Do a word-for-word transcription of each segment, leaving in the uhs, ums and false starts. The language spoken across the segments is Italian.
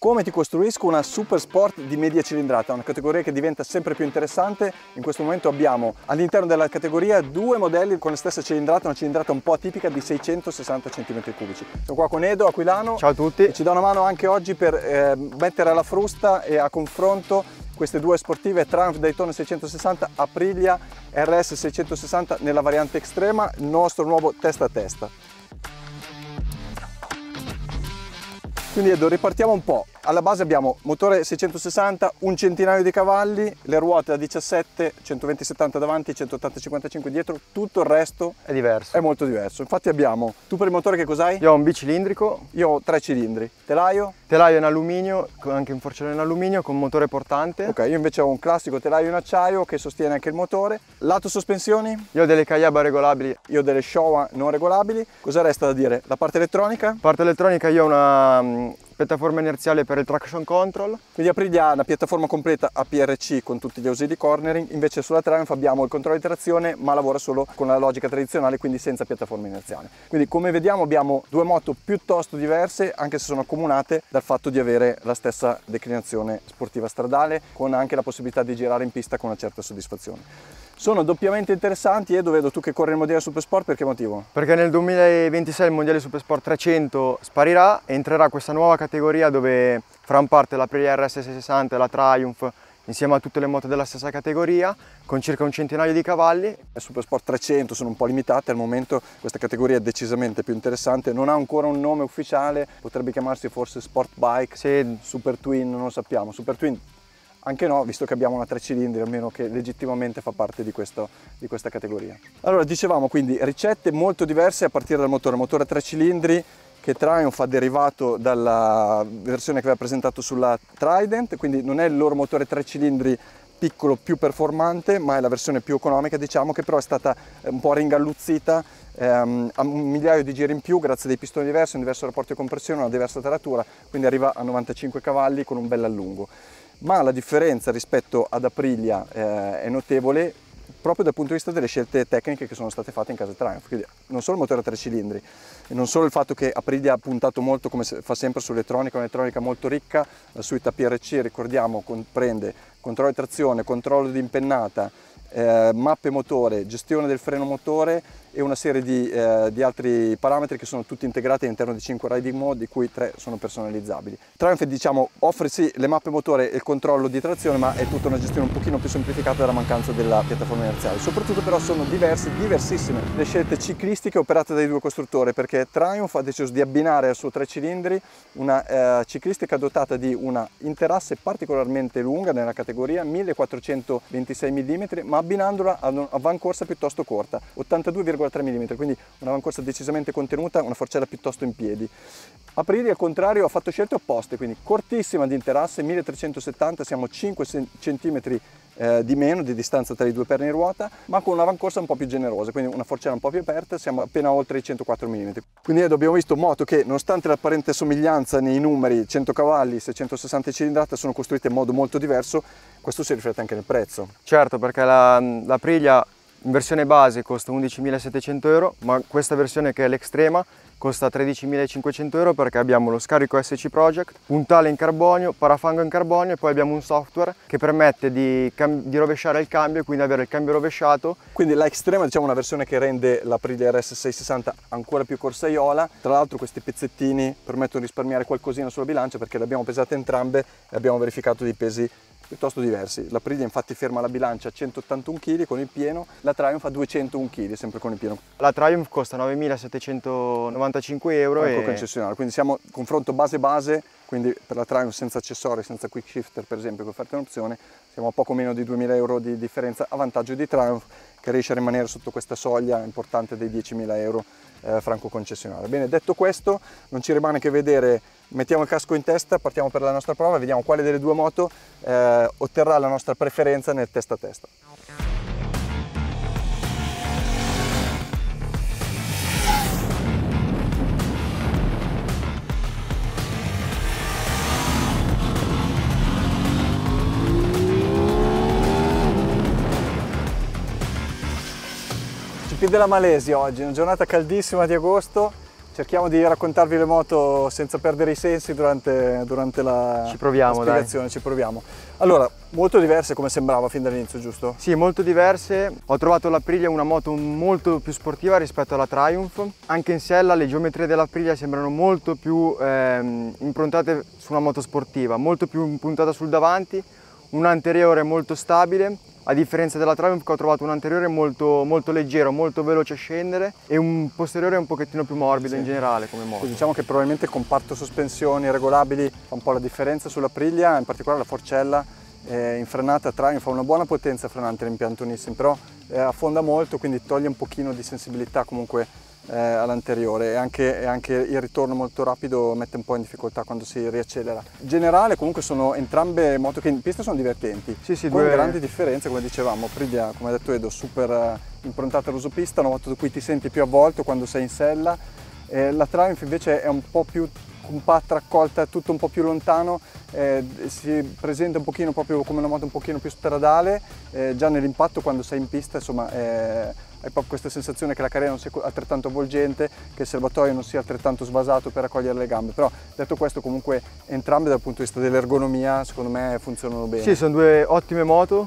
Come ti costruisco una super sport di media cilindrata, una categoria che diventa sempre più interessante. In questo momento abbiamo all'interno della categoria due modelli con la stessa cilindrata, una cilindrata un po' atipica di seicentosessanta centimetri cubici. Sono qua con Edo Aquilano. Ciao a tutti. E ci dà una mano anche oggi per eh, mettere alla frusta e a confronto queste due sportive Triumph Daytona seicentosessanta, Aprilia R S seicentosessanta nella variante estrema, il nostro nuovo testa a testa. Quindi Edo, ripartiamo un po'. Alla base abbiamo motore seicentosessanta, un centinaio di cavalli, le ruote da diciassette, centoventi settanta davanti, centottanta cinquantacinque dietro, tutto il resto è diverso. È molto diverso. Infatti abbiamo, tu per il motore che cos'hai? Io ho un bicilindrico. Io ho tre cilindri. Telaio? Telaio in alluminio, anche in forcellino in alluminio, con motore portante. Ok, io invece ho un classico telaio in acciaio che sostiene anche il motore. Lato sospensioni? Io ho delle Kayaba regolabili. Io ho delle Showa non regolabili. Cosa resta da dire? La parte elettronica? Parte elettronica, io ho una um, piattaforma inerziale per il traction control. Quindi Aprilia ha una piattaforma completa A P R C con tutti gli ausili cornering, invece sulla Triumph abbiamo il controllo di trazione ma lavora solo con la logica tradizionale, quindi senza piattaforma inerziale. Quindi come vediamo abbiamo due moto piuttosto diverse, anche se sono accomunate dal fatto di avere la stessa declinazione sportiva stradale, con anche la possibilità di girare in pista con una certa soddisfazione. Sono doppiamente interessanti. Edo, vedo tu che corri il mondiale Supersport, per che motivo? Perché nel duemilaventisei il mondiale Supersport trecento sparirà e entrerà questa nuova categoria dove faranno parte l'Aprilia R S seicentosessanta e la Triumph insieme a tutte le moto della stessa categoria con circa un centinaio di cavalli. Le Supersport trecento sono un po' limitate, al momento questa categoria è decisamente più interessante, non ha ancora un nome ufficiale, potrebbe chiamarsi forse Sport Bike, sì. Super Twin, non lo sappiamo. Super Twin anche no, visto che abbiamo una tre cilindri, almeno che legittimamente fa parte di, questo, di questa categoria. Allora, dicevamo quindi ricette molto diverse a partire dal motore, motore tre cilindri che Triumph ha derivato dalla versione che aveva presentato sulla Trident, quindi non è il loro motore tre cilindri piccolo più performante, ma è la versione più economica, diciamo, che però è stata un po' ringalluzzita, ehm, ha un migliaio di giri in più grazie a dei pistoni diversi, un diverso rapporto di compressione, una diversa taratura, quindi arriva a novantacinque cavalli con un bel allungo. Ma la differenza rispetto ad Aprilia eh, è notevole proprio dal punto di vista delle scelte tecniche che sono state fatte in casa Triumph. Quindi non solo il motore a tre cilindri e non solo il fatto che Aprilia ha puntato molto, come fa sempre, sull'elettronica, un'elettronica molto ricca. La suite A P R C, ricordiamo, comprende controllo di trazione, controllo di impennata, eh, mappe motore, gestione del freno motore e una serie di, eh, di altri parametri che sono tutti integrati all'interno di cinque riding mode, di cui tre sono personalizzabili. Triumph, diciamo, offre sì le mappe motore e il controllo di trazione, ma è tutta una gestione un pochino più semplificata dalla mancanza della piattaforma inerziale. Soprattutto però sono diverse, diversissime le scelte ciclistiche operate dai due costruttori, perché Triumph ha deciso di abbinare al suo tre cilindri una eh, ciclistica dotata di una interasse particolarmente lunga nella categoria, millequattrocentoventisei millimetri, ma abbinandola a un'avancorsa piuttosto corta, ottantadue virgola tre millimetri, quindi un'avancorsa decisamente contenuta, una forcella piuttosto in piedi. Aprilia al contrario ha fatto scelte opposte, quindi cortissima di interasse, milletrecentosettanta, siamo cinque centimetri eh, di meno di distanza tra i due perni di ruota, ma con un'avancorsa un po' più generosa, quindi una forcella un po' più aperta, siamo appena oltre i centoquattro millimetri. Quindi abbiamo visto moto che, nonostante l'apparente somiglianza nei numeri, cento cavalli, seicentosessanta cilindrata, sono costruite in modo molto diverso. Questo si riflette anche nel prezzo. Certo, perché la, l'Aprilia in versione base costa undicimilasettecento euro, ma questa versione, che è l'extrema, costa tredicimilacinquecento euro perché abbiamo lo scarico S C Project, puntale in carbonio, parafango in carbonio e poi abbiamo un software che permette di, di rovesciare il cambio e quindi avere il cambio rovesciato. Quindi la Extrema, diciamo, una versione che rende l'Aprilia R S seicentosessanta ancora più corsaiola. Tra l'altro questi pezzettini permettono di risparmiare qualcosina sulla bilancia perché le abbiamo pesate entrambe e abbiamo verificato dei pesi piuttosto diversi. L'Aprilia infatti ferma la bilancia a centottantuno chili con il pieno, la Triumph a duecentouno chili sempre con il pieno. La Triumph costa novemilasettecentonovantacinque euro ecco, e concessionario, quindi siamo confronto base base, quindi per la Triumph senza accessori, senza quick shifter per esempio, che offerta un'opzione, siamo a poco meno di duemila euro di differenza a vantaggio di Triumph, che riesce a rimanere sotto questa soglia importante dei diecimila euro eh, franco concessionario. Bene, detto questo, non ci rimane che vedere. Mettiamo il casco in testa, partiamo per la nostra prova e vediamo quale delle due moto eh, otterrà la nostra preferenza nel testa a testa. G P della Malesia oggi, una giornata caldissima di agosto, cerchiamo di raccontarvi le moto senza perdere i sensi durante, durante la, ci proviamo, la spiegazione, dai. ci proviamo. Allora, molto diverse come sembrava fin dall'inizio, giusto? Sì, molto diverse. Ho trovato l'Aprilia una moto molto più sportiva rispetto alla Triumph. Anche in sella le geometrie dell'Aprilia sembrano molto più ehm, improntate su una moto sportiva, molto più impuntata sul davanti, un anteriore molto stabile, a differenza della Triumph che ho trovato un anteriore molto, molto leggero, molto veloce a scendere e un posteriore un pochettino più morbido, sì, in generale come moto. Quindi diciamo che probabilmente il comparto sospensioni regolabili fa un po' la differenza sull'Aprilia, in particolare la forcella eh, in frenata Triumph fa una buona potenza frenante l'impianto Nissin, però eh, affonda molto, quindi toglie un pochino di sensibilità comunque eh, all'anteriore e anche, e anche il ritorno molto rapido mette un po' in difficoltà quando si riaccelera. In generale comunque sono entrambe moto che in pista sono divertenti, sì, sì, con due... grandi differenze, come dicevamo. Aprilia, come ha detto Edo, super eh, improntata all'usopista, una moto da cui ti senti più avvolto quando sei in sella. Eh, la Triumph invece è un po' più compatta, raccolta, tutto un po' più lontano, eh, si presenta un pochino proprio come una moto un pochino più stradale, eh, già nell'impatto quando sei in pista, insomma, eh, hai proprio questa sensazione che la carena non sia altrettanto avvolgente, che il serbatoio non sia altrettanto svasato per raccogliere le gambe, però detto questo comunque entrambe dal punto di vista dell'ergonomia secondo me funzionano bene. Sì, sono due ottime moto,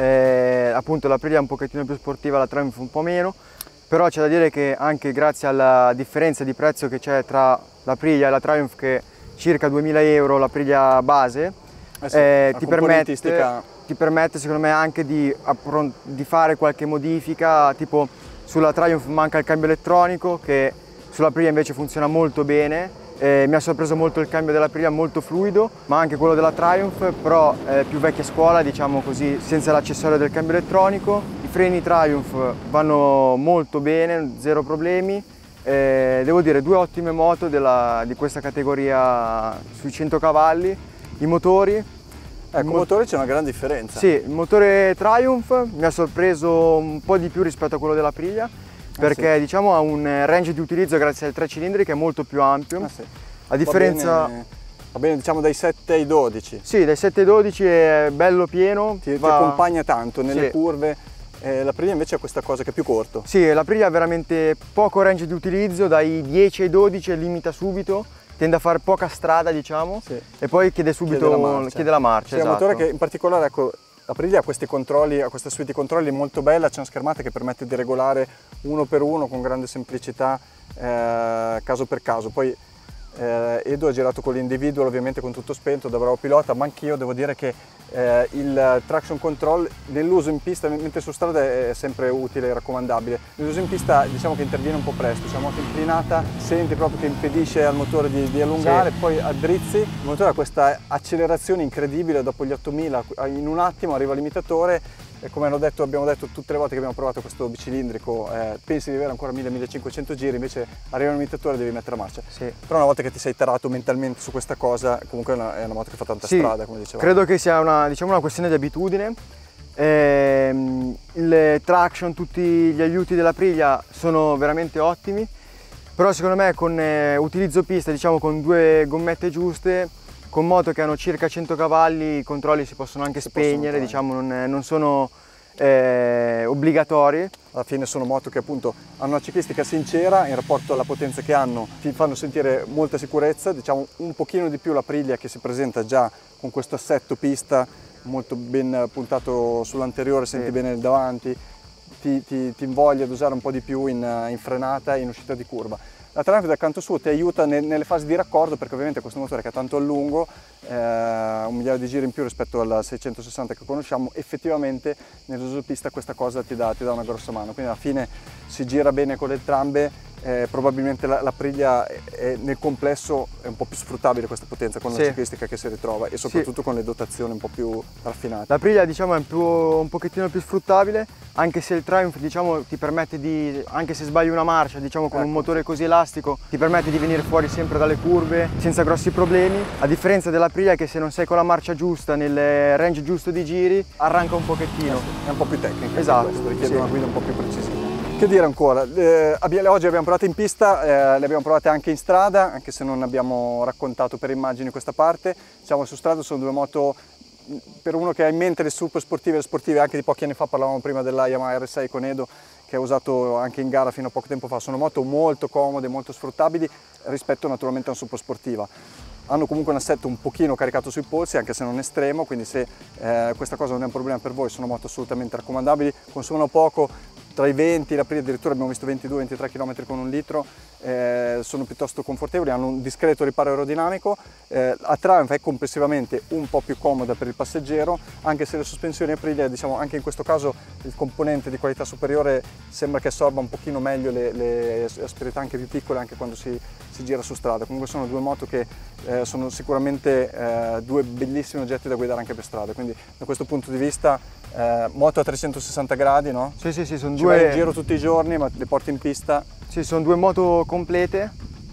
eh, appunto l'Aprilia è un pochettino più sportiva, la Triumph un po' meno, però c'è da dire che anche grazie alla differenza di prezzo che c'è tra l'Aprilia e la Triumph, che è circa duemila euro l'Aprilia base, eh sì, eh, ti, permette, ti permette secondo me anche di, di fare qualche modifica, tipo sulla Triumph manca il cambio elettronico che sull'Aprilia invece funziona molto bene. Eh, mi ha sorpreso molto il cambio dell'Aprilia, molto fluido, ma anche quello della Triumph, però eh, più vecchia scuola, diciamo così, senza l'accessorio del cambio elettronico. I freni Triumph vanno molto bene, zero problemi. Eh, devo dire, due ottime moto della, di questa categoria sui cento cavalli. I motori. Ecco, il motore c'è una gran differenza. Sì, il motore Triumph mi ha sorpreso un po' di più rispetto a quello dell'Aprilia, perché ah, sì. diciamo ha un range di utilizzo grazie ai tre cilindri che è molto più ampio. Ah, sì. A differenza... Va bene, va bene diciamo dai sette ai dodici. Sì, dai sette ai dodici è bello pieno. Ti, va... ti accompagna tanto nelle sì. curve. Eh, l'Aprilia invece ha questa cosa che è più corto. Sì, l'Aprilia ha veramente poco range di utilizzo, dai dieci ai dodici limita subito, tende a fare poca strada diciamo, sì. e poi chiede subito chiede la marcia. Chiede la marcia sì, esatto. È un motore che in particolare, ecco, l'Aprilia ha questi controlli, ha questa suite di controlli molto bella, c'è una schermata che permette di regolare uno per uno con grande semplicità, eh, caso per caso. Poi eh, Edo ha girato con l'individual, ovviamente con tutto spento, da bravo pilota, ma anch'io devo dire che eh, il traction control nell'uso in pista, mentre su strada è sempre utile e raccomandabile. Nell'uso in pista diciamo che interviene un po' presto, c'è una moto inclinata, senti proprio che impedisce al motore di, di allungare, sì. Poi addrizzi, il motore ha questa accelerazione incredibile, dopo gli ottomila in un attimo arriva all'imitatore. E come hanno detto, abbiamo detto tutte le volte che abbiamo provato questo bicilindrico, eh, pensi di avere ancora mille millecinquecento giri, invece arriva un imitatore e devi mettere la marcia. Sì. Però una volta che ti sei tarato mentalmente su questa cosa, comunque è una, è una moto che fa tanta sì, strada, come dicevamo. Credo che sia una, diciamo, una questione di abitudine. Eh, il traction, tutti gli aiuti dell'Aprilia sono veramente ottimi, però secondo me con eh, utilizzo pista, diciamo con due gommette giuste, con moto che hanno circa cento cavalli, i controlli si possono anche si spegnere, possono diciamo, non, non sono eh, obbligatori. Alla fine sono moto che appunto hanno una ciclistica sincera in rapporto alla potenza che hanno, ti fanno sentire molta sicurezza, diciamo un pochino di più l'Aprilia che si presenta già con questo assetto pista molto ben puntato sull'anteriore, senti sì. bene il davanti, ti, ti, ti invoglia ad usare un po' di più in, in frenata e in uscita di curva. La Triumph dal canto suo ti aiuta nel, nelle fasi di raccordo, perché ovviamente questo motore che è tanto a lungo, eh, un migliaio di giri in più rispetto al seicentosessanta che conosciamo, effettivamente nell'uso pista questa cosa ti dà, ti dà una grossa mano, quindi alla fine si gira bene con le entrambe. Eh, probabilmente l'Aprilia nel complesso è un po' più sfruttabile questa potenza con sì. la ciclistica che si ritrova e soprattutto sì. con le dotazioni un po' più raffinate. L'Aprilia diciamo è un, più, un pochettino più sfruttabile, anche se il Triumph diciamo ti permette di, anche se sbagli una marcia diciamo con ecco. un motore così elastico, ti permette di venire fuori sempre dalle curve senza grossi problemi, a differenza dell'Aprilia che se non sei con la marcia giusta, nel range giusto di giri, arranca un pochettino. Eh sì. È un po' più tecnica, esatto. questo richiede sì. una guida un po' più precisa. Che dire ancora, eh, oggi abbiamo provato in pista, eh, le abbiamo provate anche in strada, anche se non abbiamo raccontato per immagini questa parte. Siamo su strada, sono due moto, per uno che ha in mente le super sportive, le sportive anche di pochi anni fa, parlavamo prima della Yamaha R sei con Edo, che ho usato anche in gara fino a poco tempo fa. Sono moto molto comode, molto sfruttabili rispetto naturalmente a una super sportiva. Hanno comunque un assetto un pochino caricato sui polsi, anche se non estremo, quindi se eh, questa cosa non è un problema per voi, sono moto assolutamente raccomandabili, consumano poco, tra i venti, addirittura abbiamo visto ventidue ventitré chilometri con un litro, eh, sono piuttosto confortevoli, hanno un discreto riparo aerodinamico, eh, la Triumph è complessivamente un po' più comoda per il passeggero, anche se le sospensioni Aprilia, diciamo anche in questo caso il componente di qualità superiore sembra che assorba un pochino meglio le, le asperità anche più piccole anche quando si, si gira su strada. Comunque sono due moto che eh, sono sicuramente eh, due bellissimi oggetti da guidare anche per strada, quindi da questo punto di vista eh, moto a trecentosessanta gradi, no? Sì, sì, sì, sono Ci due... vai in giro tutti i giorni, ma le porti in pista. Sì, sono due moto complete,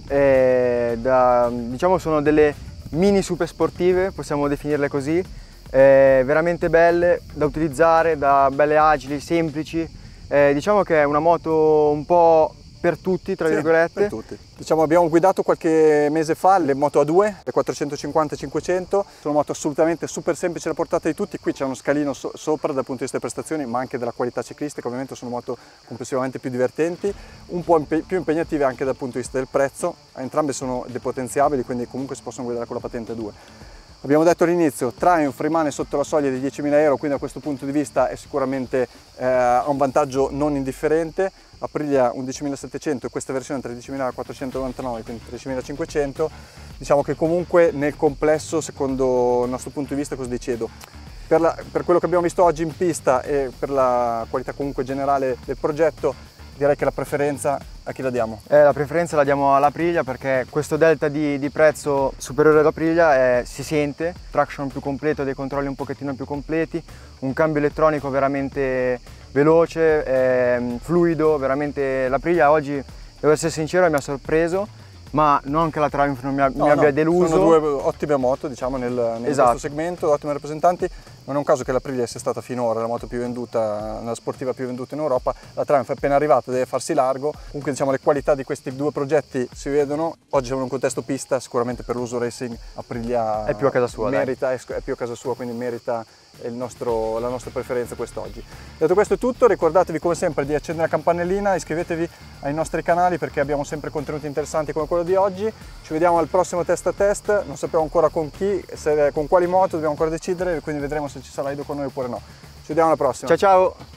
eh, da, diciamo sono delle mini super sportive, possiamo definirle così, eh, veramente belle da utilizzare, da belle agili, semplici, eh, diciamo che è una moto un po' per tutti, tra Sì, virgolette. per tutti. Diciamo, abbiamo guidato qualche mese fa le moto A due, le quattrocentocinquanta cinquecento, sono moto assolutamente super semplici alla portata di tutti. Qui c'è uno scalino so sopra dal punto di vista delle prestazioni, ma anche della qualità ciclistica. Ovviamente sono moto complessivamente più divertenti, un po' impe più impegnative anche dal punto di vista del prezzo. Entrambe sono depotenziabili, quindi comunque si possono guidare con la patente due. Abbiamo detto all'inizio, Triumph rimane sotto la soglia di diecimila euro, quindi da questo punto di vista è sicuramente eh, ha un vantaggio non indifferente. Aprilia undicimilasettecento e questa versione tredicimilaquattrocentonovantanove, quindi tredicimilacinquecento, diciamo che comunque nel complesso, secondo il nostro punto di vista, cosa decido? Per, la, per quello che abbiamo visto oggi in pista e per la qualità comunque generale del progetto, direi che la preferenza a chi la diamo? Eh, la preferenza la diamo all'Aprilia perché questo delta di, di prezzo superiore all'Aprilia si sente, traction più completo, dei controlli un pochettino più completi, un cambio elettronico veramente veloce, eh, fluido, veramente l'Aprilia oggi, devo essere sincero, mi ha sorpreso, ma non che la Triumph non mi, ha, no, mi abbia no, deluso. Sono due ottime moto, diciamo, nel, nel esatto. questo segmento, ottime rappresentanti. Non è un caso che l'Aprilia sia stata finora la moto più venduta, la sportiva più venduta in Europa. La Triumph è appena arrivata, deve farsi largo. Comunque, diciamo, le qualità di questi due progetti si vedono. Oggi siamo in un contesto pista, sicuramente per l'uso racing Aprilia è più a casa sua, merita, è, è più a casa sua, quindi merita il nostro, la nostra preferenza quest'oggi. Detto questo è tutto, ricordatevi come sempre di accendere la campanellina, iscrivetevi ai nostri canali perché abbiamo sempre contenuti interessanti come quello di oggi. Ci vediamo al prossimo test a test, non sappiamo ancora con chi, se, con quali moto dobbiamo ancora decidere, quindi vedremo se ci sarà Ido con noi oppure no. Ci vediamo alla prossima. Ciao ciao!